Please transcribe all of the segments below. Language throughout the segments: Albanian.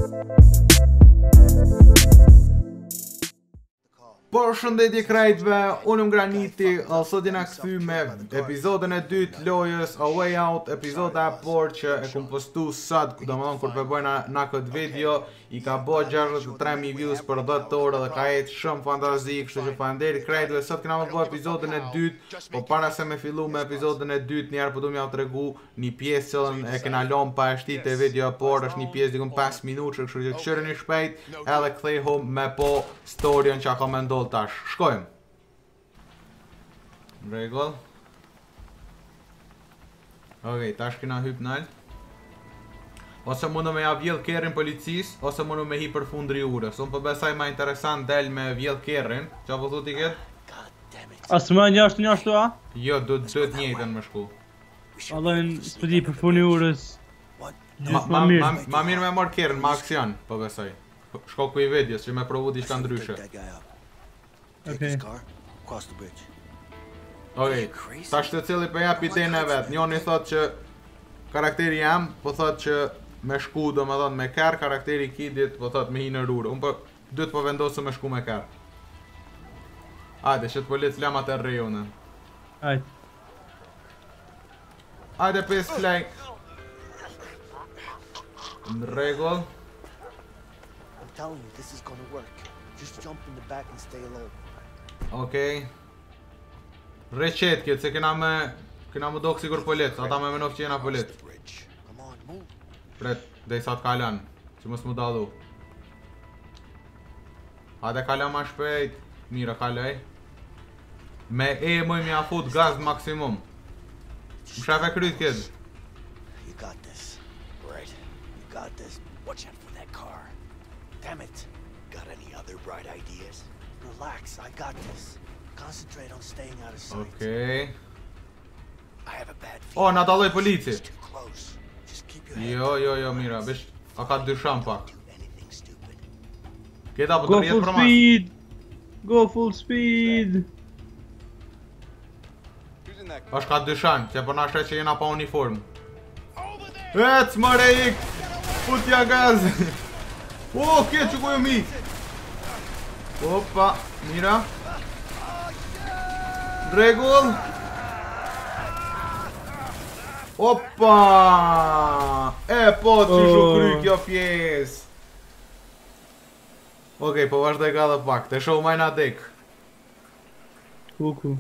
Përshëndetje krejtve, unë Graniti, sot jena kthy me episodin e dytë lojës A Way Out, epizoda e parë që e kum postu sot, domethënë kur përbëjna na këtë video, i ka bë 63.000 views për 10 orë dhe ka jetë shumë fantazi, kështu që faleminderit krejtve. Sot kena më bë episodin e dytë, po para se me fillu me episodin e dytë, njerë po du m'ja tregu një pjesë që e kena lënë pa e shtit e video e parë, është një pjesë dikun 5 minutë, kështu që këshireni shpejt, edhe kthehom me po storyn që ka me ndodhur tash. Shkojmë. Rregull. Okej, tash kena hyp nalt. Ose mundu me ja vjedh kerrin policis, ose mundu me hi për fundri urës. Unë po besoj ma interesant del me vjedh kerrin. Qa po thuti këtë? Asë më njashtu a? Jo, do të njëjtën me shku. Allojnë s'pëdi për fundri urës. Ma mirë me mor kerrin, ma aksion, po besoj. Shko ku i vedjes, që me provu diçka ndryshe. Okej. Okej, tash të cili për jap idenë e vetë. Njoni thot që karakteri jam, po thot që me shku do me thonë me kër, karakteri kidit po thot me hi në rrurë. Unë po dytë po vendosë me shku me kër. Ajde, që të polic lamat e rejone. Ajde. Ajde pes flej. Në rregull. Okej. Reqet këtë, se kena më do kësigur polic, ata me menof që jena polic. Pret, dhe i sa të kalan, që mos më dalu. Hajde kalan ma shpejt, mira kalaj. Me e mëj mja fut gaz maksimum. Më shaf e kryt këtë. Okej. O, na daloj polici. Jo, mira, bish, a ka dysham pak. Këta po të rjetë për mas. Go full speed! Është ka dyshan, që për nashre që jena pa uniform. Ec, mëre ik! Putja gaz! O, këtë që ku jo mi! Opa, mira. Regull! Opa! E, po të që shukry kjo pjesë! Okej, po vazhdoj ka dhe pak, të show majna dek. Kuku.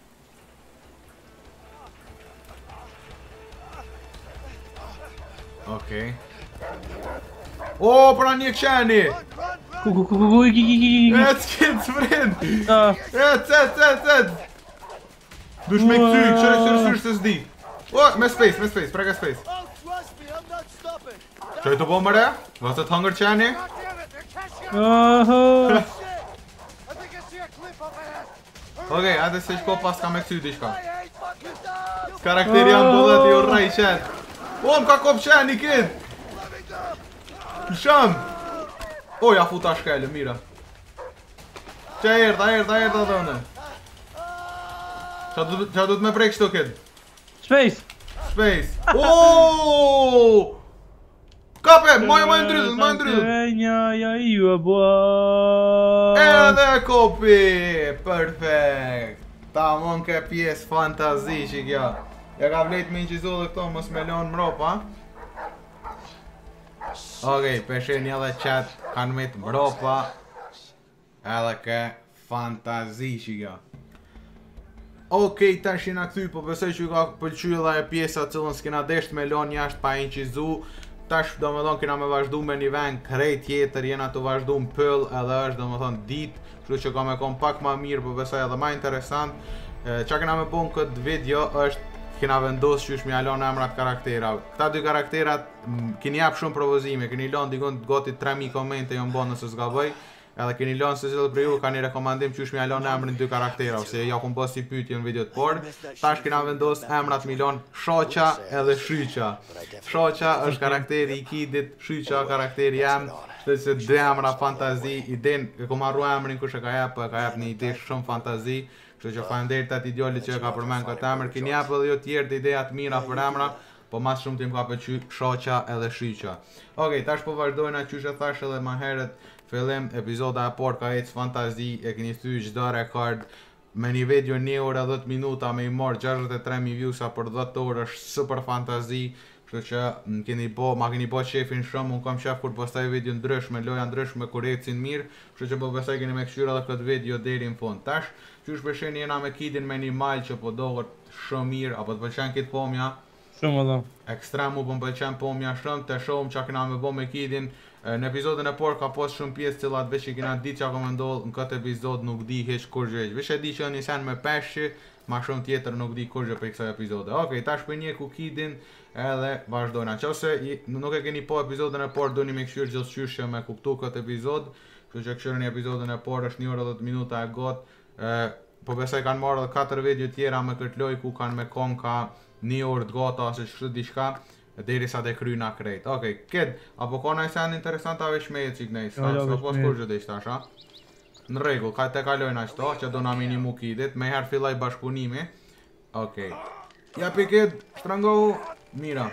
Okej. O, pra një qeni! Kuku, iki. Ec, këtë vrind! Ec! Dush me këty, qërë se s'di. O, me space, prega space. Qoj të po mëre? Vëse të hëngër qeni? Okej, ate se shko pas ka me këty diçka. Karakteri janë bullet i urrej qenë. O, më ka kop qeni këtë! Shëm! O, ja futa shkele, mira. Qa erda dhëne. Qa du të me prek shto këtë? Space! Oooo! Kape, ma ndrytën. Ja ju e bua. Edhe kopi! Perfekt! Ta mon ke pjesë fantazi që kja. Ja ka vlet me një qizo dhe këto mos me lonë mropa. Okej, peshen një dhe qatë kanë me të mropa. Edhe ke fantazi që kja. Okej, tash jena këthy, po besoj që ju ka pëlqy edhe e pjesa cilën s'kena desht me lonë jashtë pa incizu. Tash do me thonë kena me vazhdu me një vend krejt tjetër, jena të vazhdu në pëll edhe është do me thonë dit. Kështu që ka me kom pak ma mirë, po besoj edhe ma interesant. Qa kena me bon këtë video është kena vendos që është mi alon emrat karaktera. Këta dy karakterat keni jap shumë provozime, keni lon dikon gati 3.000 komente jo mbo nëse s'ga bëj. Edhe keni lënë se cilë për ju ka një rekomandim që është mi alon emrin dy karaktera, ose ja kun pas si pyetje në videot por. Tash kena vendos emrat mi lon Shoqa edhe Shryqa. Shoqa është karakteri i kidit, Shryqa karakteri jam, shtë se dhe emra fantazi, iden e ku marru emrin kush e ka jep një ide shumë fantazi. Kështu që faleminderit atë idiolit që e ka përmend këtë emër, keni jap edhe jo tjerë të ideja të mira për emra. po mas shumë tim ka pëlqy shoqa edhe shyqa. Okej, tash po vazhdojna qysh e thash edhe më herët, fillim epizoda e parë ka ecë fantazi, e keni thy çdo rekord. Me një video 1 orë 10 minuta me i marrë 63.000 viewsa për 10 orë është super fantazi. Kështu që ma keni po shefin shumë, unë kam shef kur postaj video ndryshme, loja ndryshme kur ecin mirë. Kështu që po besoj keni me këshyra edhe këtë video deri në fund. Tash, qysh përsheni jena me Kidin me një mal që po dohet shumë mirë, apo të pëlqen kit pomja? Shumë edhe. Ekstrem mu po më pëlqen pomja shumë, të shohim çka kena me bo me Kidin. Në epizodin e parë ka pas shumë pjesë cilat veç që kena ditë çka ka më ndodhë, në këtë epizod nuk di hiç kur gjë. Veç e di që nisen me peshqi, ma shumë tjetër nuk di kur gjë për kësaj epizode. Okej, tash për një ku Kidin edhe vazhdojna. Nëse nuk e keni po epizodin e parë, doni me këshyr gjithçysh me kuptu këtë epizod. Kështu që këshyrin epizodin e parë është 1 orë 10 minuta e got. Po besoj kanë marrë edhe 4 video tjera me këtë lojë ku kanë me kon ka 1 orë të gota ose kështu diçka. Derisa të kryna krejt. Okej, Kid, apo ka nëjë sen interesanta veç me e cik nejtë, s'ka pos kur gjë ishtë tash, a? Në regull, ka te kalojna qëto, që do na minimu Kidit, me herë fillaj bashkëpunimi. Okej. Jepi Kid, shtrëngohu, mira.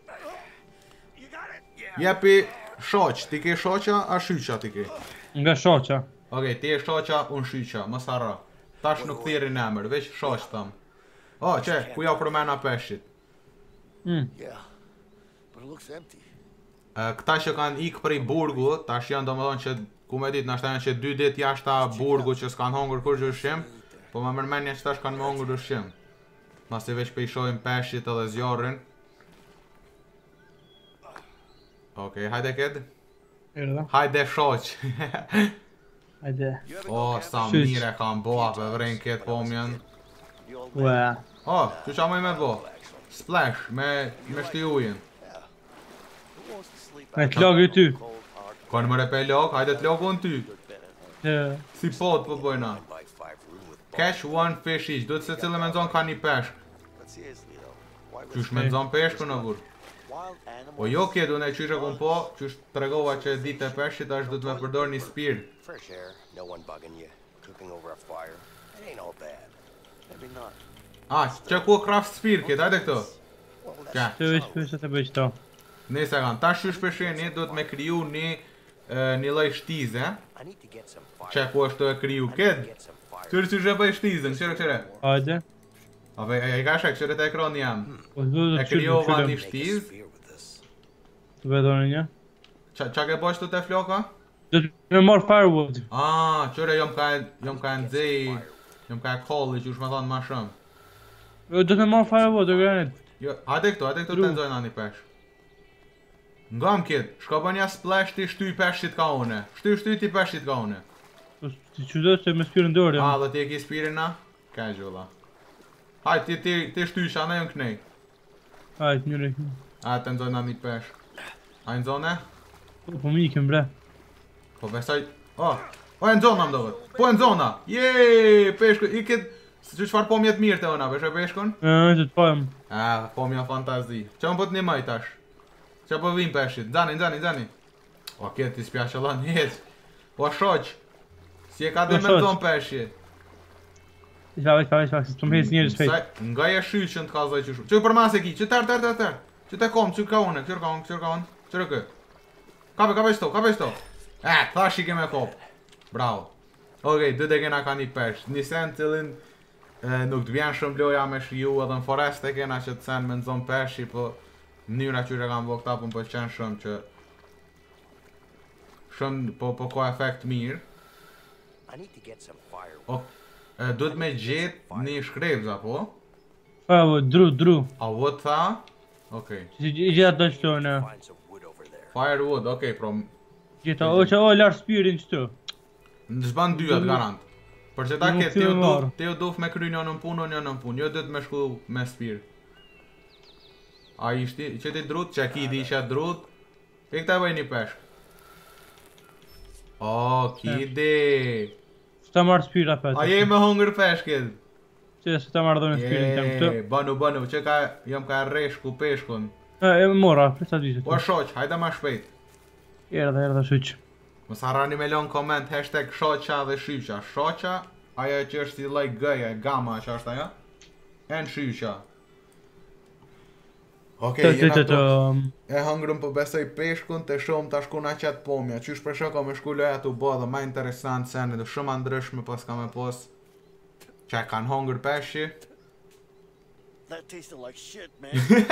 Jepi shoq, ti ke shoqa, a shyqa ti ke? Nga shoqa. Okej, ti e shoqa, unë shyqa, mos harro. Tash nuk thiri në emër, veç shoq thëm. O, që, ku ja përmena peshqit? Këta që kanë ikë prej burgu, tash janë domethënë që ku me ditë nashta janë që 2 ditë jashta burgu që s'kanë hongur kur gjë ushqim, po më mërmenja që tash kanë me hongur ushqim. Masi veç pe i shohim peshqit edhe zjarrin. Okej, hajde Kid. Hajde shoq. Hajde. O, sa mire kam boa për vrejnë këtë pomjen. Ua. O, që qa mëj me bo? Splash, me shti ujin. Me t'logë ty. Kanë më repe log, hajde t'logu në ty. Si pot po bojna. Catch one fish each, do të se cilë me nëzon ka një peshk. Qysh me nëzon peshku në vur. Po jo Kid, unë e qysh e kun po, qysh të regova që dit e peshqit, ashtë du të me përdor një spir. Që ku craft spir Kid, hajde këto. Që veç përse të bëj qëto. Nese kanë, ta qysh përsheni, du të me kriju një loj shtize. Që ku është të e kriju Kid. Qërë qysh e bëj shtizën, qërë. Hajde. Ape, e ka shek, qërë të ekroni jam. E kryova një shtiz. Të vedoni një. Qa ke bështu të floka? Do të me marrë firewood. Qërë jom ka nëzej, jom ka e kolli që ush me thonë ma shumë. Do të me marrë firewood, o granit. Hajde këto të nxojna një pesh. Ngam Kid, shko bë një splash ti shty peshqit ka une. Shty ti peshqit ka une. Ti që do të me spirën dorë. Dhe ti e ki spirin na? Ka e gjolla. Hajde, ti shty isha, na jën knej. Hajde, njëre. Hajde, të nxojna një pesh. Hajde, nxone? Po mi ikem bre. Po besaj... O, e nxona më dohet. Po e nxona! Jeee, peshku, i Kid... Që qëfar pomjet mirë të ona, peshe peshkun? Që të pojem. Pomja fantazi. Që më po të një maj tash? Që po vim peshqit? Nxani. O, Kid, ti s'pja qëlla njët. O, shoq. Si e ka dhe me të zonë peshqit. Veç, si të më hes njërës fejt. Nga je shyqën të kazoj që shumë. Që për mas e ki, që tërë. Që te kom, që ka une, qërë kë. Kape shto. Thash i keme kop. Bravo. Okej, dy dhe kena ka një peshq. Një sen cilin nuk të vjen shumë loja me shiju edhe në forest e kena që të sen me nëzon peshqi, po njëra qyre kam bo këta po më pëlqen shumë që shumë po ka efekt mirë. Duhet me gjetë një shkrebza, po? Dru. A wood tha? Okej. I gjitha të qëtojnë. Firewood, okej, pro... Gjitha, o larë spirin qëto. Në zban dyat garant. Për që ta ketë, ti u duf me kry një në punë, një në punë, jo dhët me shku me spir. A ishti, që ti drut, që ki di isha drut, e këta bëj një peshk. O, Kidi. Së ta marrë spira petë. A je me hongër peshkit? Që së ta marrë dhe me spirin të më të. Banu, që jam ka reshku peshkun. E mora, presa dyshët. O shoq, hajde ma shpejt. Erdhe shuq. Mos harrani me lon koment hashtag shoqa dhe shyqa. Shoqa, ajo që është si lloj G-ja, gama që është ajo. En shyqa. Okej, jena këtu. E hëngrëm po besoj peshkun të shumë tash ku na qet pomja. Qysh për shko me shku loja tu bo dhe ma interesant sene dhe shumë ndryshme pas ka me pos. Që kanë hongër peshi. That tasted like shit, man.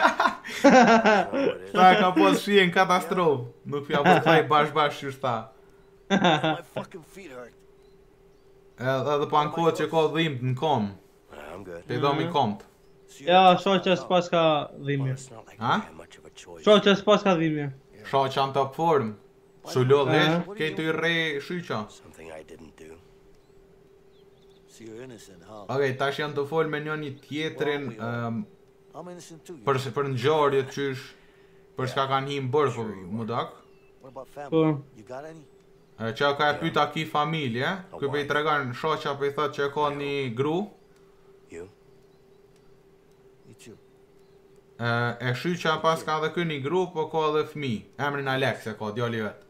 Ta ka pos shien katastrofë. Nuk fja po të bash qysh ta. My fucking feet hurt. Edhe po anë kohët që ka dhimt në kom. I'm good. Te do mi komt. Ja, shoqja s'pas ka dhimbje. It's not like Huh? we have much of a choice. Shoqja s'pas ka dhimbje. Sho që am top form. Su lodhesh, kejtu i re shyqa. Something I didn't do. So you're innocent, huh? Okej, tash janë të fol me njëni tjetrin I'm innocent too. për ngjarje qysh për çka kanë him bërë po mudak. What about family? Po. You got any? Që ka e pyta ki familje, ky pe i tregon shoqja pe i thot që ka një gru, You? Me too. e shyqa pas ka edhe ky një gru, po ka edhe fmi, emrin Alex e ka, djali vet.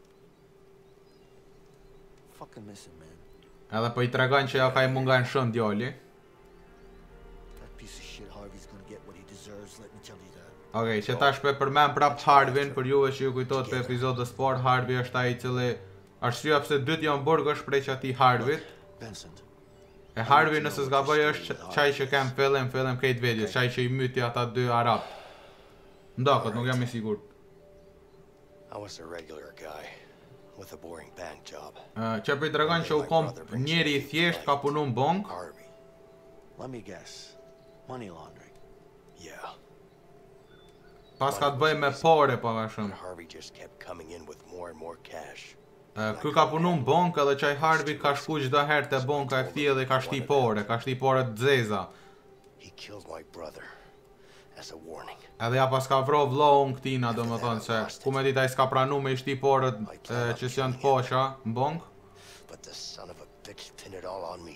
Fucking missing, man. Edhe po i tregon që ja ka i mungan shumë djali. That piece of shit Harvey's gonna get what he deserves, let me tell you that. Okej, që tash pe përmen prap Harvin, për juve që ju kujtot për episodës sport, Harvey është ai i cili arsyeja pse dytë janë burg është prej ati Harvit. Benson. E Harvey nëse s'gaboj është qaj që kem fillim këtë video, qaj që i myti ata dy arab. Ndakot, nuk jam i sigurt. I was a regular guy with a boring bank job. Që për i tregon që u kom njeri i thjesht ka punu në bank. Harvey. Let me guess. Money laundering. Yeah. Pas ka të bëj me pare pa ma And shumë. Harvey just kept coming in with more and more cash. Ky ka punu në bank edhe qaj Harvey ka shku çdo herë te banka e këtij dhe ka shti pare të zeza. He killed my brother as a warning. Edhe ja pas ka vro vlohun këtina, do më thonë se ku me dit ai s'ka pranu me i shti parët që s'janë të posha në bank. But the son of a bitch pinned it all on me.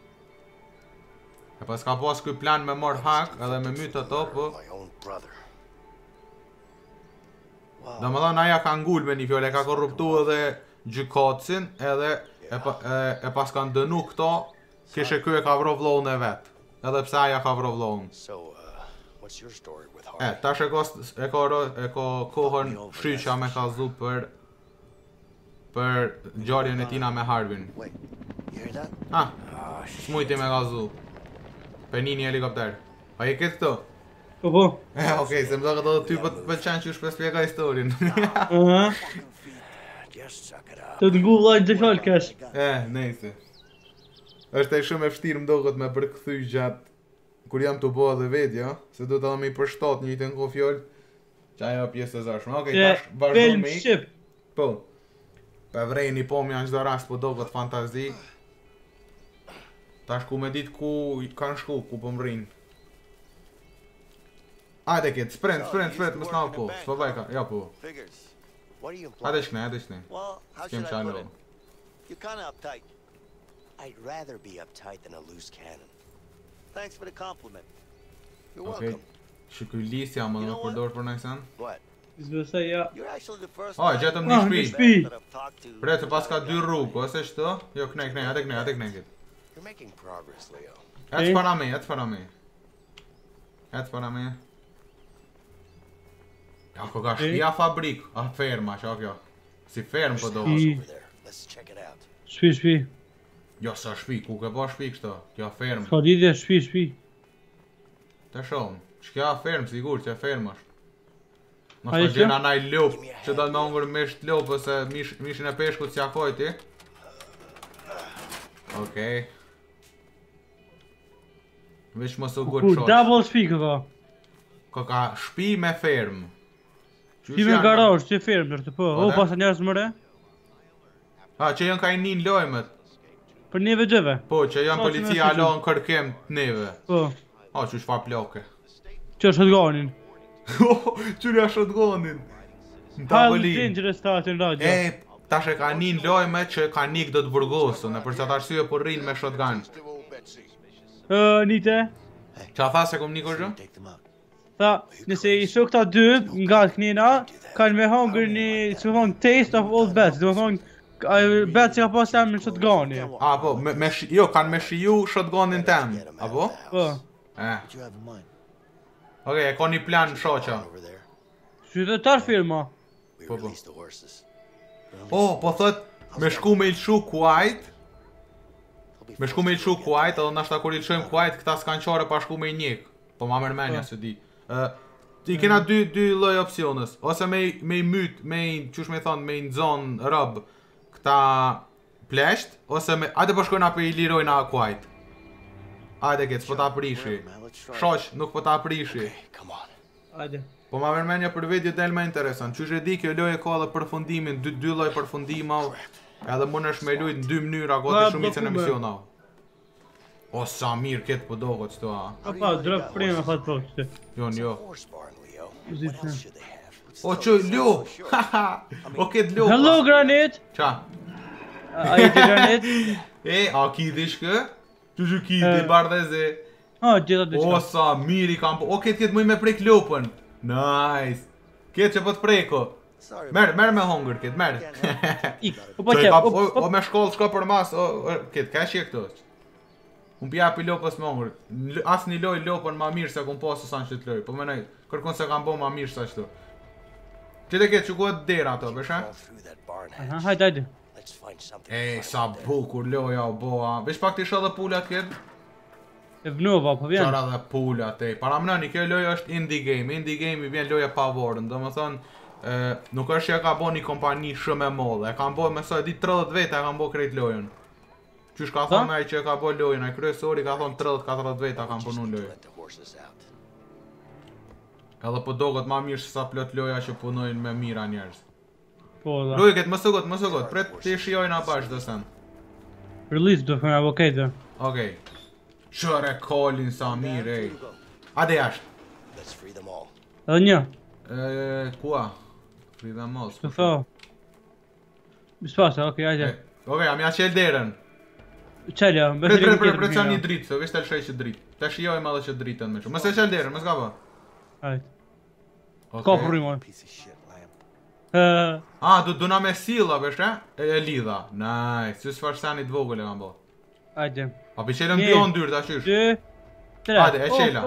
E pas ka pas ky plan me mor hak edhe me mytë ato, po My own brother. Wow. do më thonë aja ka ngull me një fjole, ka korruptu edhe gjykatësin edhe e pas kanë dënu këto, kishe ky e ka vro vlohun e vet. Edhe pse aja ka vro vlohun. So, what's your story with Harvey? Tash e ka kohën shysha me ka zu për ngjarjen e tina me Harvin. Wait, you hear that? Ah, Oh, shit. smujti me ka zu. Penini helikopter. A i këtë këto? Po. Okej, se më do këto ty për të pëlqen që shpes pjeka historin. Aha. Just suck it up. Të të ngullojnë të fjallë kesh. Nejse. Është e shumë e vështirë më doket me përkthy gjatë kur jam të bëha dhe vetja, se do të me i përshtat një të nko fjoll, që ajo pjesë e zashme. Okej, tash vazhdo Film me i. shqip. Po. Pe vrejni po më janë çdo rast po doket fantazi. Tash ku me dit ku kanë shku, ku po më rinë. Hajde kit, sprint, mos na po. S'po vaj ka, ja po. Figures. What are you Hajde implying? shkne. Well, how S'kem should I put qalo. it? You're kind of uptight. I'd rather be uptight than a loose cannon. Thanks for the compliment. You're Okej. welcome. Shikuj lisja më You në know përdor për në kësan. What? Zbesoj, ja. You're actually the first Oh, man gjetëm një një shtëpi. shtëpi. that I've talked to. Bre, se pas ka dy rrugë, ose shto? Jo, knej, hajde knej kit. You're making progress, Leo. Ec para me. Ja, ko ka shtëpia fabrik, a ferma, qa kjo. Si ferm po do. Shtëpi. Over there. Let's check it out. Shpi. Jo, sa shtëpi, ku ke pa shtëpi kështu? Kjo ferm. Ka lidhje shpi. Të shumë, shkja ferm, sigur që ferm është. Mos A i të gjena që? naj lup, që do të me ungur misht lup, ose mishin e peshkut s'ja kojti. Okej. Veç mos u Ku gut shosh. double shpi ka. Ka shtëpi me ferm. Shpi me garaj, që firmë dërtë po. Po, O, da? pasa njerës mëre. Që janë ka i nin lojmet. Për neve gjëve. Po, që janë Po, policia që me alo në kërkem të neve. Po. Që shfa ploke. Që është shotganin. Qërja shotgonin. Në Highly tavolin. dangerous statin radio. Tash e ka nin lojme që ka nik do të burgosën, e përsa të arsye po rrinë me shotgun. Nite. Qa tha se kom nik është? Take them out. Tha, nëse i shoh këta dy nga të knina, kanë me hangër një, që më thonë, taste of old bets. Dhe më thonë, bet që ka pas jam në shotgani. Po, kanë me shiju shotgunin tem. Apo? Po. What you have in mind? Okej, e ka një plan shoqa. Over there. Qytetar firma. We Po, po. released the horses. Oh, po thot, me shku me ilshu Kuwait. Me shku me ilshu Kuwait, edhe nashta kur ilshojmë Kuwait, këta s'kan qare pa shku me njek. Po ma mërmenja se di. Ti kena dy lloj opsionës. Ose me i myt, qysh me thon, me i nxon rob këta plesht, ose me hajde po shkojna pe i lirojna Kuwait. Hajde ke, s'po ta prishi. Shoq, nuk po ta prishi. Come on. Hajde. Po ma mërmenja për video del më interesant. Qysh e di kjo lojë ka edhe përfundimin, dy lloj përfundimau. Edhe mundesh me lujt në dy mënyra, gati shumicën e misionave. O sa mirë ketë po dogot qëto a. Pa, drop prima fat po kështu. Jo. Horse barn, Leo. Zit. What else should they have? O që lo, haha, o ketë lo. Hello Granit. Qa? Ai ti Granit? A ki dishkë? Që ki bardheze. Gjitha O diçka. sa mirë i kam po, o ketë muj me prek lopën. Nice. Ketë që po të preko. Sorry. Merë me hongër ketë, merë. Ik. Po qep. O me shkollë shko për mas, ketë, ka shje këto. Unë pja pi lopës me hongër. As një loj lopën ma mirë se kun pasë sa në qëtë loj. Po menaj, kërkon se kam bo ma mirë sa qëto. Qëtë ketë që kuat dera ato, besha? All through that barn Aha, hatch. hajde. Let's find something. Ej, sa bukur loja o boa. Vesh pak të isha dhe pullat ketë? E vnova, po vjen. Qara dhe pullat, ej. Para mënani, kjo loja është indie game. Indie game i vjen loja pa vorën. Do më thonë, nuk është që e ka bo një kompani shumë e modhe. E kam bo, me sa, di 30 vete e kam bo krejt lojën. Qysh ka thonë ai që e ka bo lojën, ai kryesori ka thonë 30-40 vete kam punu lojën. Let the horses out. Edhe po dogot ma mirë se sa plot loja që punojnë me mira njerëz. Po da. Lojë këtë, më së got, pret të shijojnë a bash do sen. Release do fëmë avokate. Okej. Shore kolin sa mirë, ej. Ade jashtë. Let's free them all. Edhe një. Kua? Frida mos. Të tho. Bispasa, okej, hajde. Okej, am ja qel derën. Qelja, Pret sa një dritë, se vesh të lshej që dritë. Të shijojmë edhe që dritën me shumë. Mëse qel derën, mësë ka po? Hajde. Okej. Ka përrimoj. Piece of shit, lamb. Du na me silla, vesh e lidha. Nice, që s'far sanit vogël e kam bo. Hajde. A pi qelën bion dyrë, ta qysh. 2, 3. Hajde, e qela.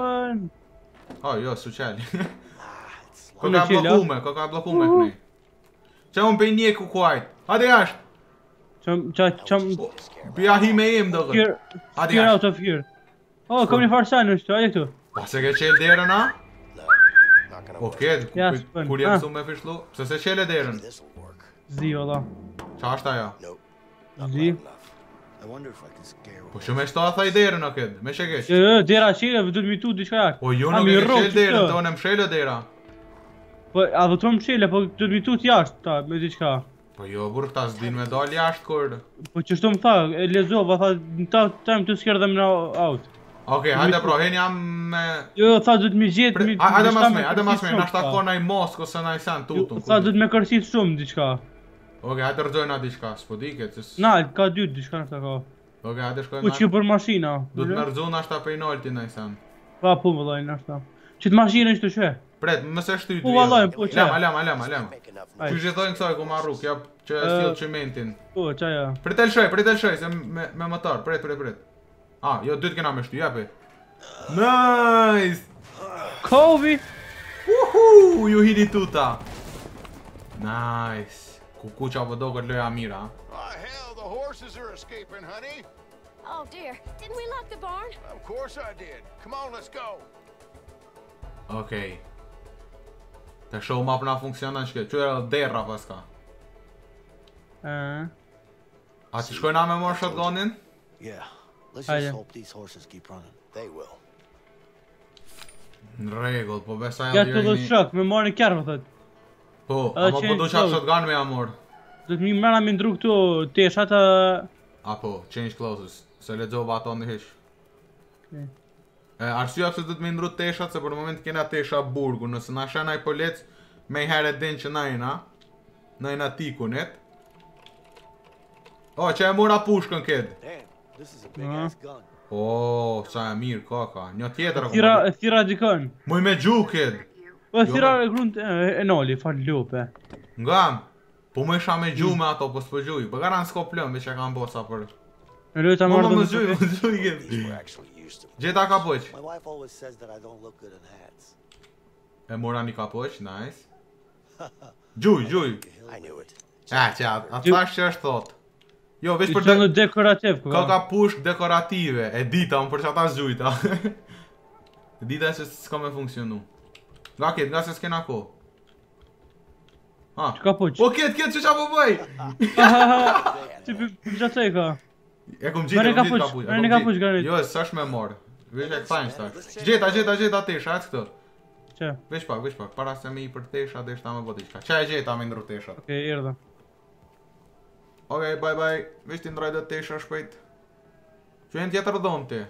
Jo, su qeli. Ko ka blokume kënej. Qa unë pej njeku kuajt. Hajde jashtë. Qam... Pja hi me im do Here, Hajde here out jashtë. of here. Oh, kom një farsan është, hajde këtu. Pa se ke qel derën a? Not gonna O work. ket, Ja, s'pën. kur jem su me fishlu. Pse se qele derën. This'll work. Zi, ola. Qa është ajo? Nope. Not Zi. loud enough. I wonder if I can scare Po shumë e shto a thaj derën o ket, me shekesh. Dera qire, du të mi tu diçka jak. Po ju nuk e ke qel derën, të onë mshele dera. Po, a do të më mshile, po du të mi tu t'jashtë, ta, me diçka. Po jo, burr, ta s'din me dal jashtë kur. Po që shto më tha, e lezova, tha, në time të scare them now out. Okej, hajde pro, hen jam me... Jo, tha, du të mi gjetë, mi... Hajde mas me, diçka nashta tha. ko naj mosk ose naj sen tutun. Tha, du të me kërësit shumë diçka. Okej, hajde rëgjojna diçka, s'po di këtë. Na, ka dy diçka në të ka. Okej, hajde Po shkojmë. që për mashina. Du të me rëgju nashta pej nolti naj sen. Pa, po më dhajnë ashta. Që të mashinë është të shve. Pret, mëse shtyt. Po, vallaj, po, qa. Lema. Make enough Ai. Qysh e thojnë kësaj ku marru, kja që e s'jell qimentin. Po, qaja. Pritel shoj, se me motor, pret. Jo, dytë kena me shty, japi. Nice! Kovi! Uhu, ju hini tuta. Nice. Ku qa vë dogot loja mira. Oh, hell, the horses are escaping, honey. Oh dear, didn't we lock the barn? Of course I did. Come on, let's go. Okej. Të show map na funksionan shke, që e derra pas ka. A që shkojna me marrë shotgunin? Yeah. Let's Hajde. just hope these horses keep running. They will. Në regull, po besaj Ja të do shok, me marrë në kjerë, më thët. Po, Edhe ama po change do qatë clothes. shotgun me amor. Do të mi mërna me ndru këtu teshat të... Apo, change clothes, se lexova ato në hish. Okay. Arsyeja pse do të më ndru teshat, se për moment kena tesha burgu, nëse na shen ai polec, me herë din që najna tikunet. O, që e mora pushkën ked. Damn, this is a big ass gun. O, sa e mirë kaka, një tjetër Thira dikon. Muj me gju ked. Po thira e grunt e noli, fal lupe. Ngam, po më isha me gju me ato, po s'po gjuj, po garan s'ko plëm, veç e kam bosa për. E luta Mo marrë më dhe gjuj ked. These were actually used to. Gjeta ka poq. My wife always says that I don't look good in hats. E mora një kapoq, nice. Gjuj. I knew it. Që atë thash që është thot. Jo, veç për Ishte në dekorativ, ka pushk dekorative, e dita, unë për që ata zgjujta. E dita që s'ka me funksionu. Nga se s'kena ko. Çka poq? O, ketë, që qa po bëj? Ti përgjatëj ka. E kom gjitë kapuq. Merë një kapuq, Garnet. Jo, s'ash me morë. Veç e këtajnë s'tash. Gjeta tesha, ecë këtë. Që? Veç pak, para se me i për tesha, dhe shta me bodi qka. Qa e gjeta me ndru teshat. Okej, erdha. Okej, bye. Veç ti ndroj dhe tesha shpejt. Që e në tjetër dhomë ti.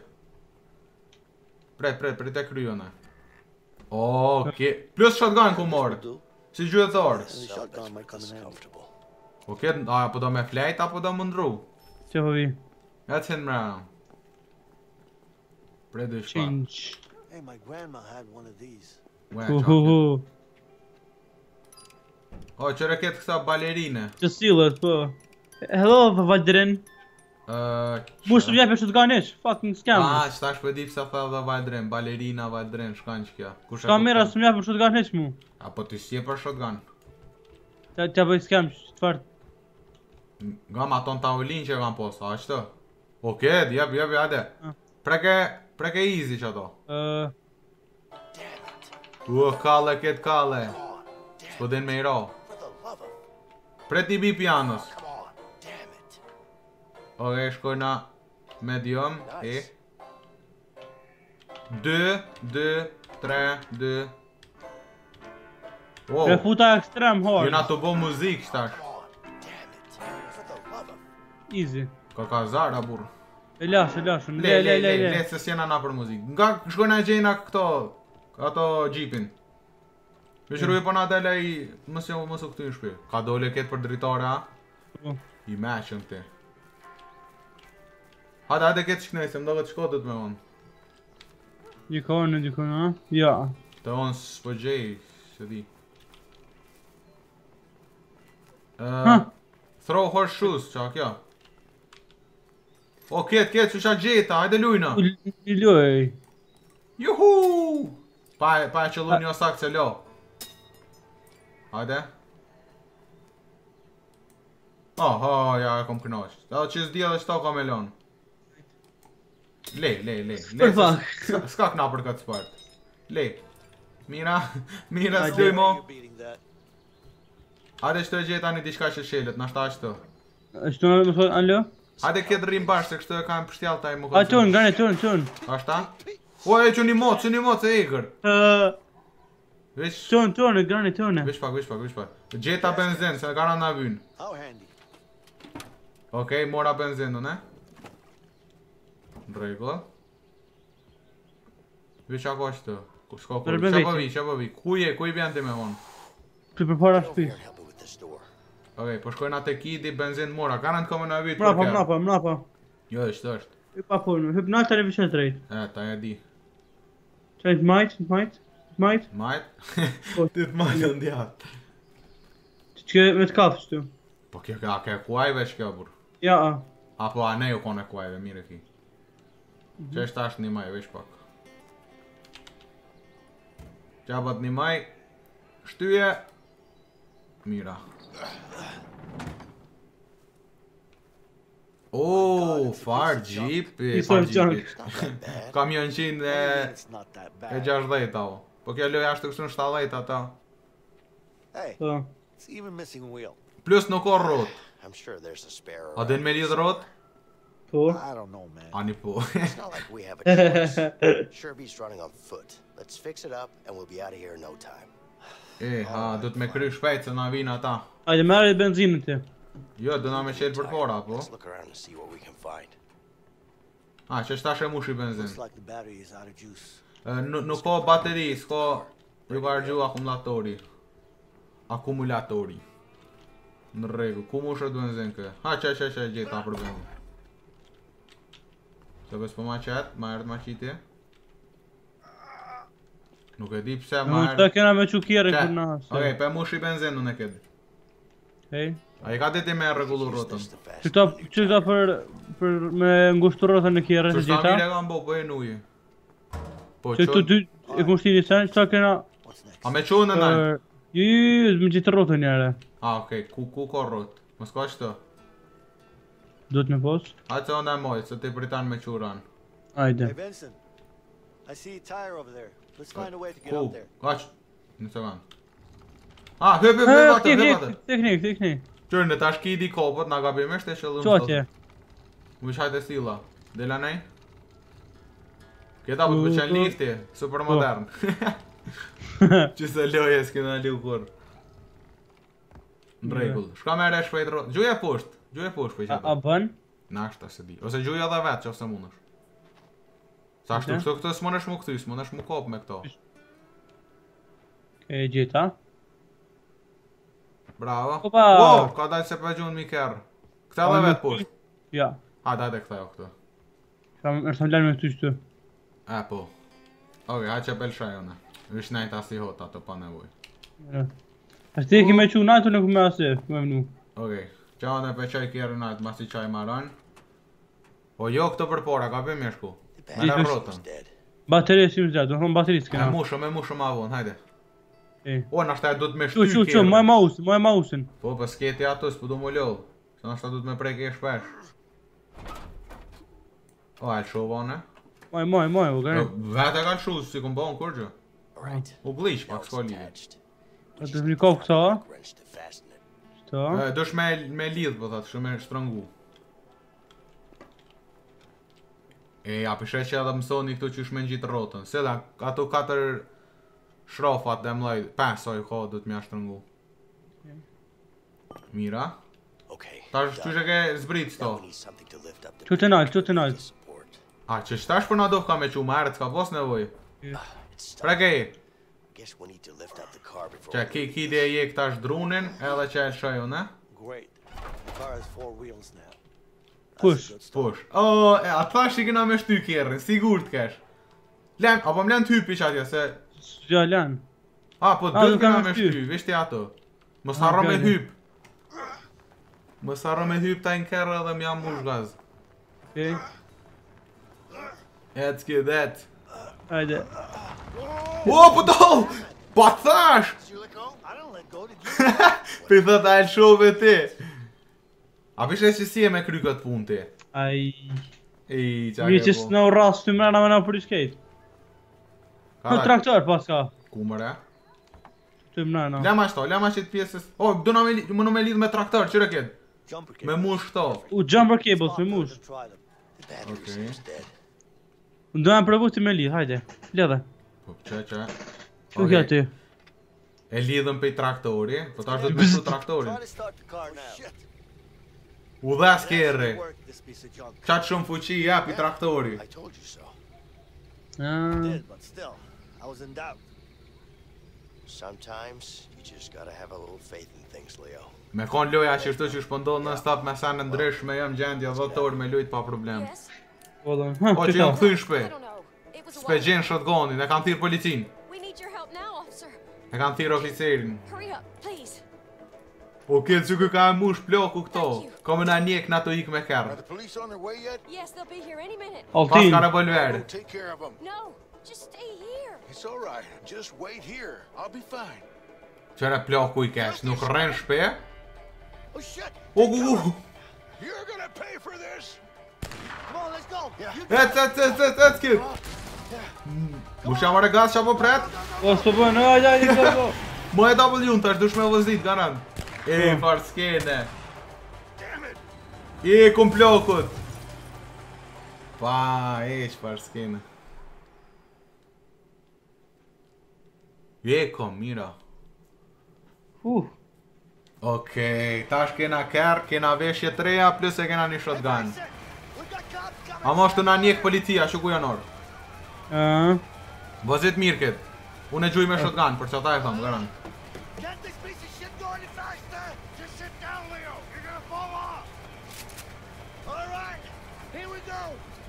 Pret e kryone. Okej. Plus shotgun ku morë. Si gjuhëthor. Shotgun might come in comfortable. Okej, apo do me flejt, apo do më ndru. Që po vi? E të hinë mrena. Pret dhe shpa. Change. Hey, my grandma had one of these. O, qëre ketë kësa balerine. Që sillet, po. Hello, Valdrin. Mush të vjepë shotgun ish, fucking scam. Qëta shpedi pësa tha dhe Valdrin, balerina, Valdrin, shkan që kja. Kamera së mjepë shotgun ish mu. Apo ti si e për shotgun. Tja bëj scam, qëfar? Nga ma ton tavolin që e kam posta, a qëtë? Oke, jep, hajde. Preke easy që ato. Kalle, ketë kalle. Po den me i ro. Pret i bi pianos. Oke, shkojna medium, e. 2, 3, 2. Refuta ekstrem hard. Jena të bo muzik shtash. Easy. Ka zara burr. E lashë. Le, se s'jena na për muzik. Nga shkojna e gjejna këto, ato gjipin. Vesh rruje për na dele i, mësë këtu në shpi. Ka dole ketë për dritare, a? I meqën ti. Hajde ketë shknej, se më do këtë shkodët me onë. Gjikone, a? Ja. Të onë s'po gjej, se di. Throw horse shoes, qa kjo? O, ketë, që qa gjeta, hajde lujna. I luj. Juhu! Pa e qëllu një osak se lo. Hajde. Ja e kom kënoq. Da që s'dia dhe qëta ka me lon. Le. S'ka kna për këtë spart. Le. Mira s'luj mo. Hajde që të gjeta një diçka që shelet, nashta qëto. Qëto me thot, alo? Hajde këtë rrim bashkë, se kështu e kam pështjall taj më A tun, tun. Ashta? O, e që një moc e egrë. Tun, grani tun. Vesh pak. Gjeta benzin, se në kana na vynë. How handy. Okej, mora benzinën, e? Në regull. Vesh ako është të. S'ko kuj, që po vi. Kuj vjen ti me vonë? Për para shpi. Okej, po shkojna te kidi, benzin mora. Kana në kome në vytë për kja? Mrapa. Jo, është. Hypa punë, hyp në tani vishën drejt. Ta e di. Qajt majt? Majt? Ti të majt në ndjatë. Që me të kafë qëtu. Po kjo ka ke kuajve që kjo burë. Ja. Apo a ne ju kone kuajve, mire ki. Që është ashtë një maj, vesh pak. Qabat një maj. Shtyje. Mira. Far gjipi. Kamion qinë e 60 tao. Po kjo loj ashtë të kështu në 70 ata. Hey, it's even missing a wheel. Plus nuk o rrot. I'm sure there's a spare. A den me lidh rrot? Po. I don't know, man. Ani po. It's not like we have a choice. Sherby's running on foot. Let's fix it up and we'll be out of here in no time. Du të me kry shpejt se na vinë ata. Ajde merë benzinën ti. Jo, du na me qelë për fora, po. Let's look around and see what we can find. Që është tash e mushi benzin. Looks like the battery is out of juice. Nuk ka bateri, s'ka ju ka argju akumulatori. Në regu, ku mushet benzin kë? Që gjeta për benzin. Se bes po ma qetë, ma erdë ma qiti. Nuk e di pse ma erdë. Nuk të kena me që kjerën për nas. Okej, pe mushi benzin në këtë. Hej. A i ka diti me regullu rotën. Qëta për me ngushtu rotën në kjerën e gjitha? gjitha? Qëta mire kam bo, po e nuji. Që të dy e kushtin i sen, qëta kena... What's next? A me qonë në nalë? Ju, më gjithë rrotën njëre. Okej, ku ka rrot? Mos ka qëto? Do të me pos? Hajtë se onda e mojtë, se ti pritan me quran. Ajde. Hey, Vincent. I see a tire over there. Let's find a way to get Ku? up there. Kaq? Në të kanë. Hyp atë. Teknik. Qërë në tash ki di kopët, nga gabimisht e qëllëm Qotje. Më shajt e stila. Dela nej? Këta po të pëqen lifti, super modern. Që se loje s'kina liu kur. Në regull. Shka me re shpejt rrot. Gjuja poshtë për që A bën? Nashta se di. Ose gjuja dhe vetë që ose munësh. Sa ashtu kështu këtë s'monësh mu këty, s'monësh mu kopë me këto. E gjitha. Bravo. Opa! Wow, ka dajtë se për gjunë mi kërë. Këta dhe vetë poshtë. Ja. Ha, dajtë e këta jo këtu. Është më lërë me këty shtu. E po. Oke, ha që belë shajone. Vish nejtë asi hota të pa nevoj. Ashtë ti ki me që najtë në këme asë, me mnu. Oke, qaone për qaj kjerë najtë masi qaj maron. Po jo këtë për pora, ka për mjeshku. Me lë rotën. Bateri si më zjatë, do thonë bateri s'kena. Me mushëm avon, hajde. E. O, nashta e du të me shty kjerë. Që, moj mausin. Po, për sketi ato, s'pu du mu lodhë. Se nashta du të me preke e shpesh. O, e shovane. Moj, u gërë. Vete ka lëshu, si këm bon kur gjë. Right. U blish pak s'ka lidhë. A të një kohë këta? Wrench to fasten it. Këta? Dush me lidhë, po thatë, shumë me shtrëngu. E, a pishe që edhe mësoni këtu që shme në gjitë rotën. Se da, ato 4 shrofat dhe mloj, 5 oj ko du të mja shtrëngu. Mira. Okay. Tash që që ke zbrit sto. Now we need something to lift up the Që të nalë. support. A, që shtash për na dof ka me që më herët, s'ka pos nevoj. It's stuck. Preke, Guess we need to lift up the car before që we ki dhe je këtash drunin, edhe që e lëshoju, ne? Great. The car has 4 wheels now. Push. That's a good start. Push. O, e, a thash i kena me shty kjerën, sigur të kesh. Len, apo më len të hypi që atje, se... Gja lan. A, po do të kena me me shty. shty, vishti ato. Mos harro me gale. hyp. Mos harro me hyp ta në kërë edhe m'jam mush gaz. Okej. Let's get that. Ajde. O, po dol! Po të thash! Did you let go? I don't let go. Did you? Për thët a e lëshove ti. A pishe që si e me kry këtë pun ti? Aj. I, qa Mirë ke që po? s'në rast të mërë në për i shkejt. Në traktor pas ka. Ku mëre? Të mërë në. Lema shto, lema që të pjesës... O, më në me lidh me traktor, qëre këtë? Jumper Me mush këto. Jumper cables me mush. Try them. The battery Okay. seems dead. Unë do jam provu të me lidh, hajde. Lidhe. Po, që. Që kja ty? E lidhëm pe traktori, po tash do të bëjmë traktorin. Try to start the car now. Shit. U dha skerri. Work this piece of junk. Qatë shumë fuqi japi traktori. I told you so. Ah. Did, but still, I was in doubt. Sometimes you just gotta have a little faith in things, Leo. Me kon loja që shto që shpëndon në stop me sanë ndryshme, jam gjendja dhëtor me lujt pa problem. Yes? Valla. Po që jam këthyn shpe. I don't know. It was a S'pe while. gjenë shotgonin, e kanë thirë policin. We need your help now, officer. E kanë thirë oficerin. Hurry up, please. O këtë që ka e mush ploku këto. Ka me na njek në ato ik me Are kërë. the police on their way yet? Yes, they'll be here any minute. Pas Altin. ka revolver. We'll take care of them. No, just stay here. It's all right. Just wait here. I'll be fine. Qëre ploku i kesh, nuk rren shpe. Oh shit! O, You're gonna pay for this. Come on, let's go. You ec kët. Mush jam arë gaz që apo pret? O, s'po bëjnë, ajde, s'po bëjnë. Mo e W-n tash dush me vëzit, garant. E, farskene. Damn it. E, kum plokut. Pa, eq farskene. E, kom, mira. Okej, tash kena kërë, kena veshje të reja, plus e kena një shotgun. We got cops coming. A moshtu na njek policia, shu ku janë orë. Vëzit mirë këtë. Unë e gjuj me shotgun, për që ta e thëmë, garant. Get this piece of shit going faster. Just sit down, Leo. You're gonna fall off. All right, here we go.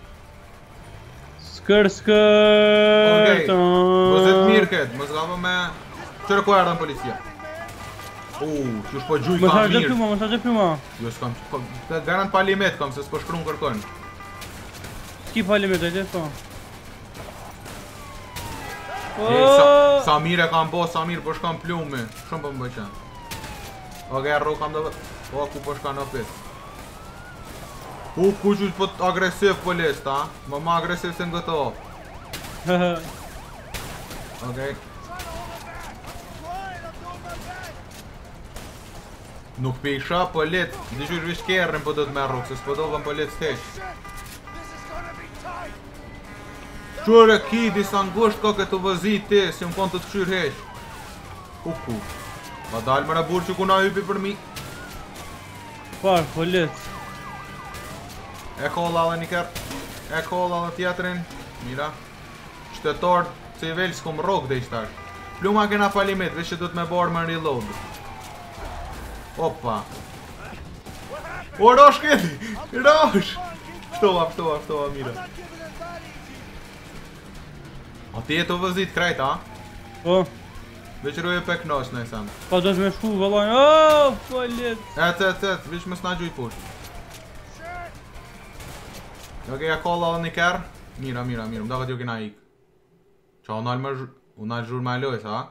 Skër. Okej, vëzit mirë këtë, më zgavë me... Qërë ku erdhën policia? Që shpo gjuj Më ka sa mirë. gjë më sa gjë. Jo s'kam, garant palimet kam, se s'po shkruan kërkon. S'ki fali me të po. Samir e kam bo, Samir po shkon plumi. Shumë po më bëqen. Oke, rru kam dhe... O, ku po shkon në pit. Ku qysh po agresiv polis, ta? Më agresiv se në gëto. Okej. Nuk pisha, po let, dishur vish kërën po do të me rrugë, se s'po do vëm po let s'tesh. Qërë ki, disa ngusht ka këtë vëzit ti, si më konë të të këshyr heq. Kuku. Ma dalë më në burë që ku na hypi për mi. Par, po let. E kolla dhe një kërë. E kolla dhe tjetërin. Mira. Qytetar civil s'kom rrugë dhe ishtash. Pluma kena falimit, veç që du të me borë më në reload. Opa. O, rosh këti! Rosh! Pështova, mira. A ti e të vëzit krejt, a? Po. Veç ruje pek nosh në esem. Pa do të me shku vëllaj. Oh, po let. Et, veç më s'na gjuj push. Oke, ja kolla dhe një kërë. Mira, më da këtë ju kena ik. Qa unal zhur me lojës, a?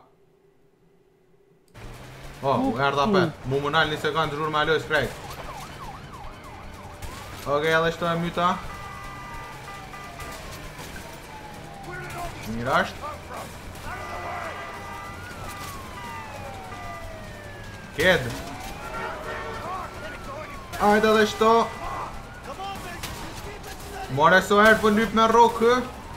O, erda pet. Mu nal një sekundë zhur me lojës krejt. Oke, edhe shto e myta. Mira është. Ked. Ajde edhe shto. More so herë për lyp me rokë.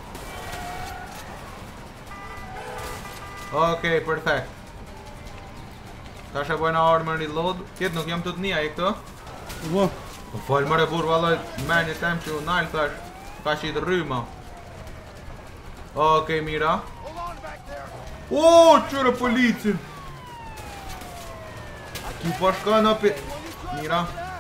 Okej, perfekt. Tash e bojna armor reload. Kjetë nuk jam të të nija e këto. Po. Po falë mëre burë valoj, menjë tem që unal tash. Ka që i të rryma. Okej, mira. O, qërë policin. Ki po shka në pi... Mira.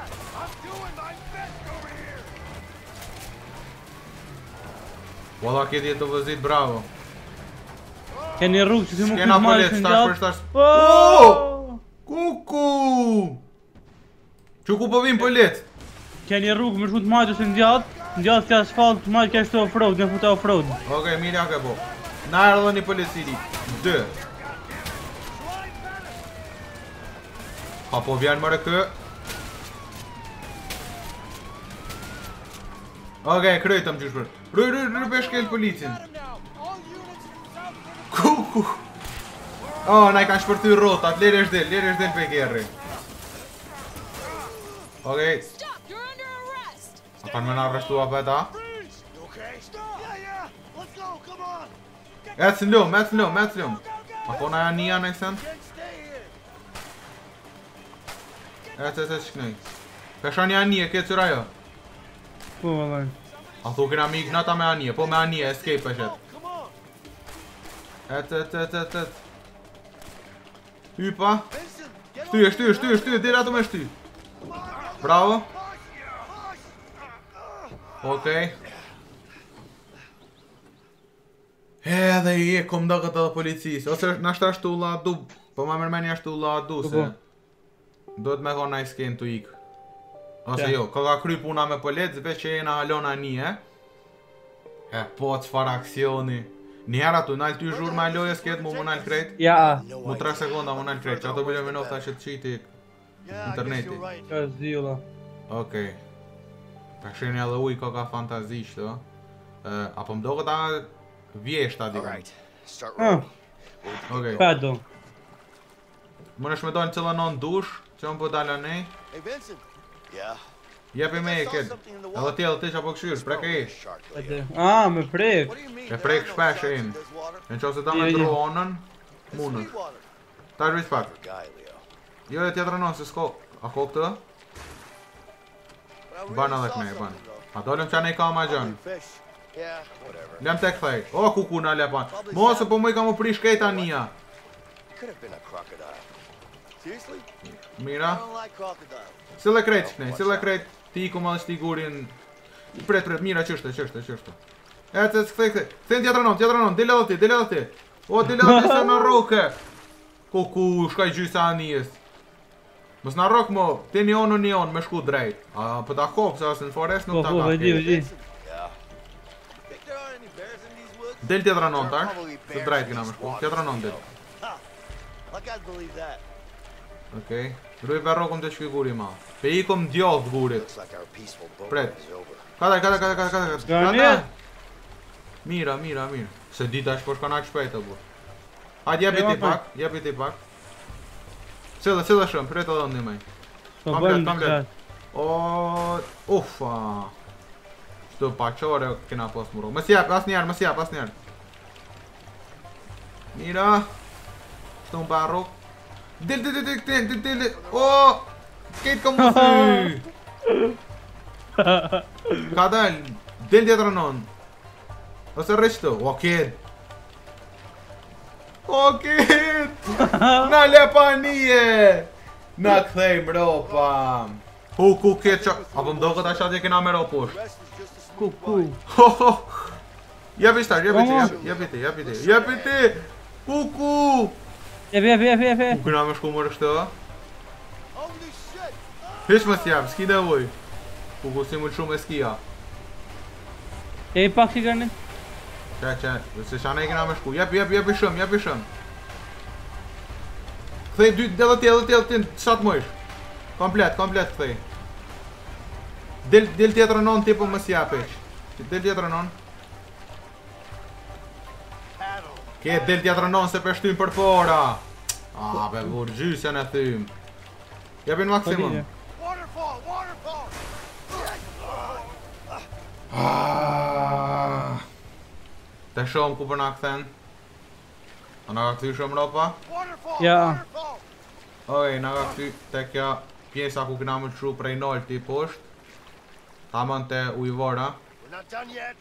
Valla këtë jetë të vëzit, bravo. Keni rrugë që si më Kena këtë marrë polet, që stash për në stash. gjatë. Kuku! Që ku po vim polet? Keni rrugë më shumë të majtë që në gjatë të asfalt të majtë kështë të offroad, në futa offroad. Okej, mirja ke po. Na erdhe një policiri. 2. Pa po vjen mëre kë. Okej, krytëm gjyshpër. Rry peshkel policin. Kuku! Oh, na I kanë shpërty rotat, lere është del pe kjerri. Okej. Stop! You're under arrest! A kanë me na arrestua për ta? Ecën lum. Apo na janë nija në kësën? Ecë shknej. Pesha një anije, ke cëra jo? Po, vëllaj. A thu kena mi ignata me anije, po me anije, escape është. Ecë. Hypa. Shtyje, dire ato me shty. Bravo. Okej. Edhe I e kom do këtë dhe policisë. Ose nashta ashtu u la du. Po ma mërmeni ashtu u la du se do të me konë na I sken të ikë. Ose jo, ka kry puna me policë, veç që jena halona një. E po qëfar aksioni. Njerë atu, nalë ty zhur me lojës ketë mu nalë krejt. Ja. Mu 3 sekonda mu nalë krejt, që ato bile me nofta që të qiti interneti. Ka zhjula. Okej. Ta sheni edhe uj ka fantazi shto. Apo më do këta vjeshta dikën. Okej. Pedo. Më nësh me dojnë cëllë në dush, që më po dalë nej. Jepi me e këtë. Edhe ti që apo këshyrë, prek e ish. Me prek. E prek shpesh e im. Në që ose da me dru onën, munësh. Ta është pak. Jo e tjetër non, se s'ko. A ko këtë? Banë edhe këne, banë. A dolem që anë I ka ma gjënë. Lem tek thej. O, kuku në lepan. Mosë po mu I ka mu prish kejta nija. Mira. Sile krejt shknej, sile krejt. Ti I ku ma dhe shti gurin. Pret, mira, qështë. Ecë, këthej. Këthejnë tjetër non, dile dhe ti. O, dile dhe ti se në roke. Kuku, shkaj gjysa anijës. Mës në rok mo, ti një onë, me shku drejt. A, për ta kopë, se asë në forest nuk ta ka Vedi. Del tjetra non tash. Të drejt kena me shku. Tjetra non del. Ha! Like I'd believe that. Okej. Ruj për rokëm të shkiguri ma. Pe i kom djoth gurit. Looks like our peaceful boat Pret. ride is over. Kada. Garnet. Mira. Se dita është po shkona që shpejtë, bu. Hajde, jepi ti pak. Cilla shumë, pret edhe unë maj. Komplet. O, ufa. Shtu paqore kena pos muro. Mës jep, as njerë. Mira. Shtu më barruk. Del. O! Kejtë kom më thy. Ka dal. Del tjetër non. Ose rreshtu. O, kejtë. Na lepanije. Na kthej mropa. Ku ketë qa... Apo mdo këtë asha që kena me ro poshtë. Rest is just a Ku. smooth ride. Jepi shtar, jepi ti. Ku. Jep. Ku kena me shku më rështu? Holy shit! Hish më s'jap, s'ki nevoj. Ku si më shumë e s'kia. E pak si garnet. Qa, se shana i kena me shku. Jepi shumë. Kthej dy, edhe sa të mëjsh. Komplet kthej. Del tjetër non tipo më s'japeq. Del tjetër non. Paddle. Ke del tjetër non se peshtym për fora. Be burgjysja në thym. Jepin maksimum. Waterfall! Të shumë ku për na kthen. A na ka kthy shumë ropa? Waterfall! Ja. Waterfall! Oj, na ka kthy te kjo pjesa ku kena më qru prej nolti poshtë. Tamam te ujvora. We're not done yet.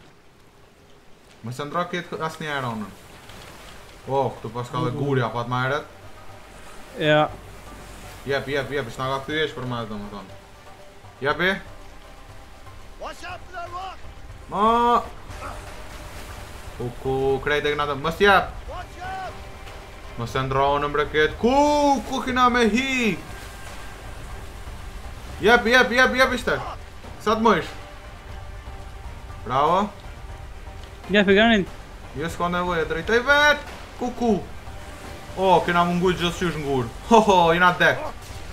Më se ndra këtë asë një aeronën. Këtu pas ka dhe gurja pat ma eret. Ja. Jepi, s'na ka kthy esh për ma e do më thonë. Jepi. Watch out for that rock! Ma. Ku krejt e këna të mës jep. Watch out! Më se ndronë më reket. Ku kina me hi. Jepi shter. Sa të mëjsh. Bravo. Jep garnet. Jo s'ka nevoj e drejtoj vet. Ku. Kena mungu gjithë qysh ngur. Jena dek.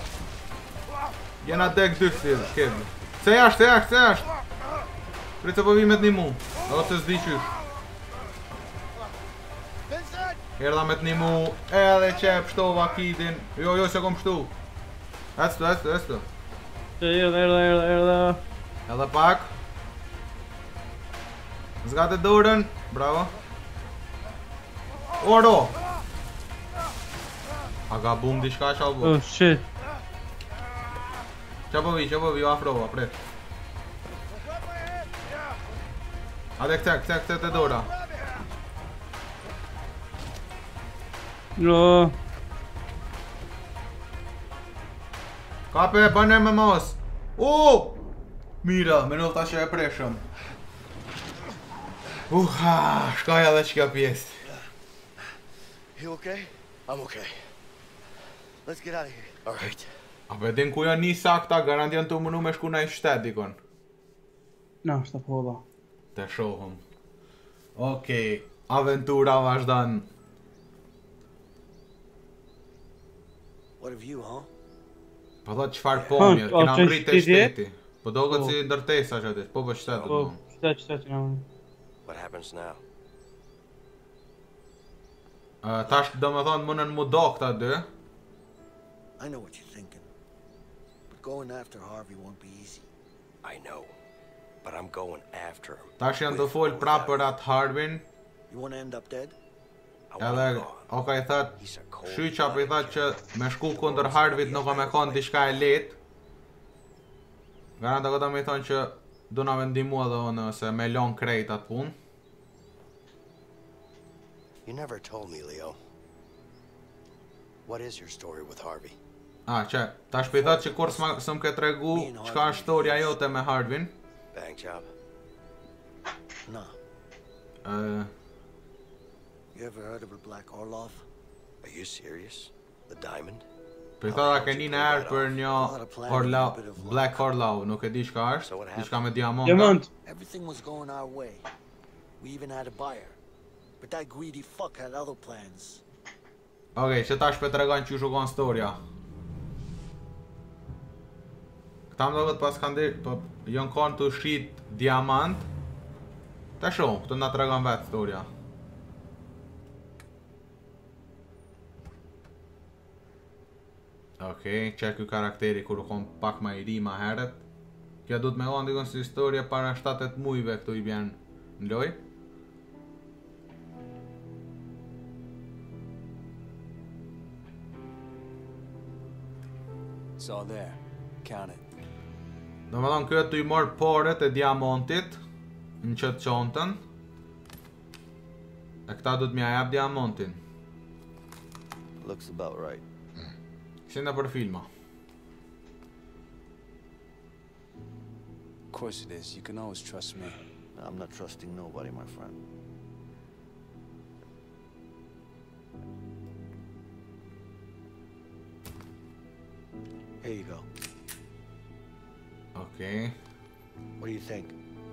Jena dek dy kësirë, shkemi. Se jashtë. Pritë po vi me t'nimu. Edhe se s'di qysh. Vincent! Erdha me t'nimu. Edhe qep shtova kidin. Jo, se kom shtu. Estu. Erdha. Edhe pak. Zgate dorën. Bravo. Oro. A ka bum diçka qa bu? Oh shit. Qa po vi, afrova, pret. Ade këtë të dora. No. Kape, bëne me mos. Mira, me nëllë ta që e preshëm. Shkaja dhe që ka pjesë. You okay? I'm okay. Let's get out of here. All right. A vedin ku janë një sakta, garantian të mënu me shku na i shtet dikon. Na, shta pola. Të shohëm. Okej, aventura vazhdan. What of you, huh? Po thot qfar pomje, kena që mrit e shtetje? shteti. Po do këtë si ndërtesa që atis, po shtetet Oh, do. shtet nga unë. What happens now? Tash do me thonë mënën mu do këta dy. I know what you're thinking. But going after Harvey won't be easy. I know. But I'm going after him. Tash janë të folë prapë për atë Harvin. You want to end up dead? Edhe, i thët, shyqa për i thët që me shku kundër Harvit nuk ka me konë diçka e letë. Garanta këta me i thonë që do na vendimu edhe unë se me lon krejt atë punë. You never told me, Leo. What is your story with Harvey? Tash për i thët që kur s'm ke tregu qka është storja jote me Harvin. Bank job? No. You ever heard of a Black Orlov? Are you serious? The diamond? Për i thët a keni në erë për një Black Orlov, nuk e di qka është, diçka me diamanta. Diamant. Everything was going our way. We even had a buyer. but that greedy fuck had other plans. Okej, që tash për të regon që ju shukon storja. Këta më dohet pas kanë jonë konë të shqit diamant. Ta shumë, këtë nga të regon vetë storja. Okej, që kjo karakteri kur u kon pak ma i ri ma heret. Kjo du të me onë dikon si historie para 7-8 mujve këtu i bjen në loj. It's all there. Count it. Do me thonë kjo të i morë poret e diamantit në qëtë qontën. E këta du të mja jap diamantin. Looks about right. Sinda për filma. Of course it is. You can always trust me. I'm not trusting nobody, my friend. Here you go. Okej. What do you think?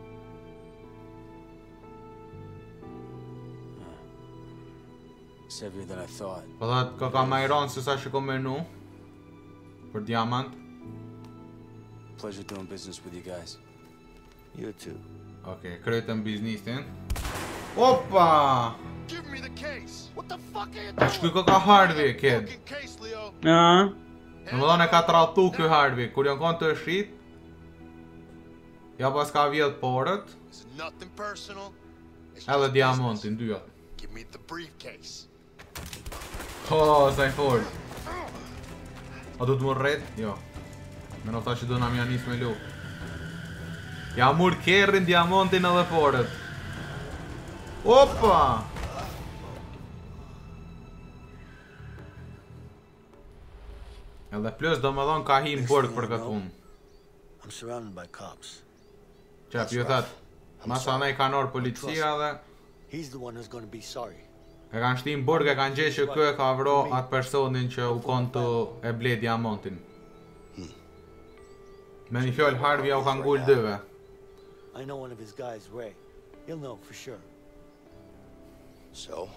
It's heavier than I thought. Po dhe ka ma i ronë se sa që kom menu. Për diamant. Pleasure doing business with you guys. You too. Okej, krytëm biznisin. Opa! Give me the case. What the fuck are you Shkuj doing? ka Harvey, kid. Fucking case, Leo. Ja. Në më dhone ka trautu kjo Harvey. Kur janë konë të shqit. Ja pas ka vjedh porët. It's nothing personal. It's Edhe just diamantin, business. dyja. Give me the briefcase. Oh, sa i fort. A du të mërë rret? Jo. Me në ta që du nga mja njës me lu. Ja mur kerrin, diamantin edhe porët. Opa! Edhe plus do më dhonë ka hi më burg për këtë punë. I'm surrounded by cops. Qep, ju thët. Masa nej ka norë policia dhe He's the one who's gonna be sorry. e kanë shtim burg, e kanë gjetë që kjo e ka vro atë personin që u konë të e ble diamantin. Me një fjoll Harvey ja u kanë gull dyve. I know one of his guys, Ray. He'll know for sure. So,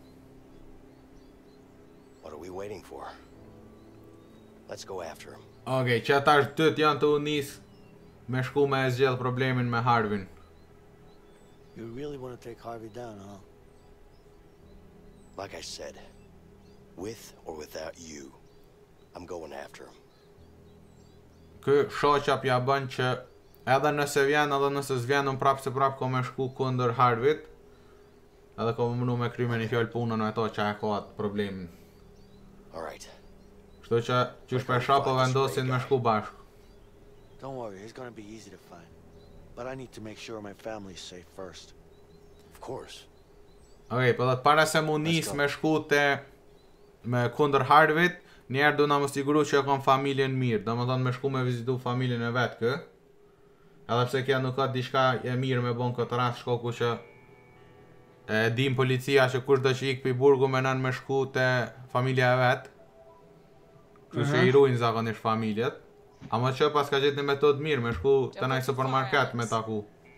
what are we waiting for? Let's go after him. Okej, që atash dyt janë të unis me shku me e zgjell problemin me Harvin. You really want to take Harvey down, huh? Like I said, with or without you, I'm going after him. Ky shoqap ja bën që edhe nëse vjen edhe nëse s'vjen unë prap se prap ko me shku kundër Harvit. Edhe ko më mënu me kry me një fjoll punën e ato që e ko atë problemin. Alright, Kështu që qysh për shapo vendosin me shku bashkë. Don't worry, he's gonna be easy to find. But I need to make sure my family's safe first. of course. Okej, po dhe para se mu nis me shku te me kundër Harvit, njerë du na më siguru që e kam familjen mirë. Do më thonë me shku me vizitu familjen e vetë kë. Edhe pse kja nuk ka diçka e mirë me bon këtë rast shkoku që e dim policia që kush do që ik pi burgu me nën me shku te familja e vetë. Kështu që i ruin zakonisht familjet. Ama që pas ka gjetë një metodë mirë me shku të naj supermarket me taku.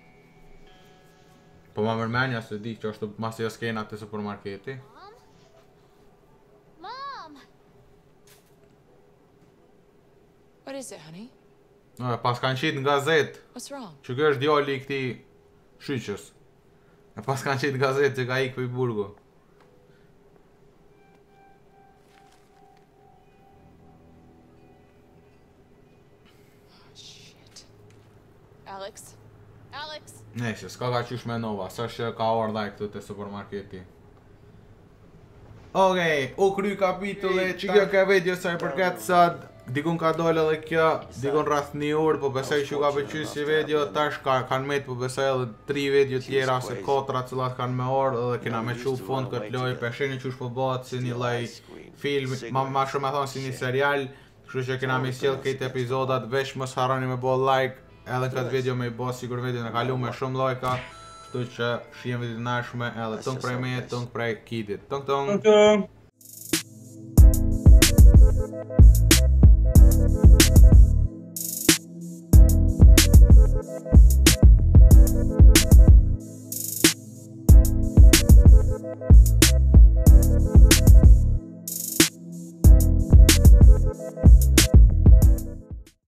Po ma mërmenja se di që është masi jo skena të supermarketi. Mom! What is it, honey? Pas kanë qitë në gazet What's wrong? që kjo është djali i këtij shyqës. E pas kanë qitë në gazet që ka ikë për i burgu. Shit. Alex? Alex? Neshe, s'ka ka qysh me nova, sa që ka ordaj këtu të supermarketi. Okej, u kry kapitulli, që kjo ka video sa i përket sot, dikun ka dole edhe kjo, dikun rreth një orë, po besoj që ka pëlqyer si video, tash kanë met po besoj edhe 3 video tjera ose 4 cilat kanë me orë edhe kena me çu fund këtë lojë, peshini që po bëhet si një lloj film, ma shumë e thonë si një serial, kështu që kena me sjell këtë epizodat, veç mos harroni me bë like, edhe këtë video me i bë sigur video në kalu me shumë lajka, kështu që shihem video të nashme edhe tung prej me, tung prej kidit. Tung tung. Tung tung.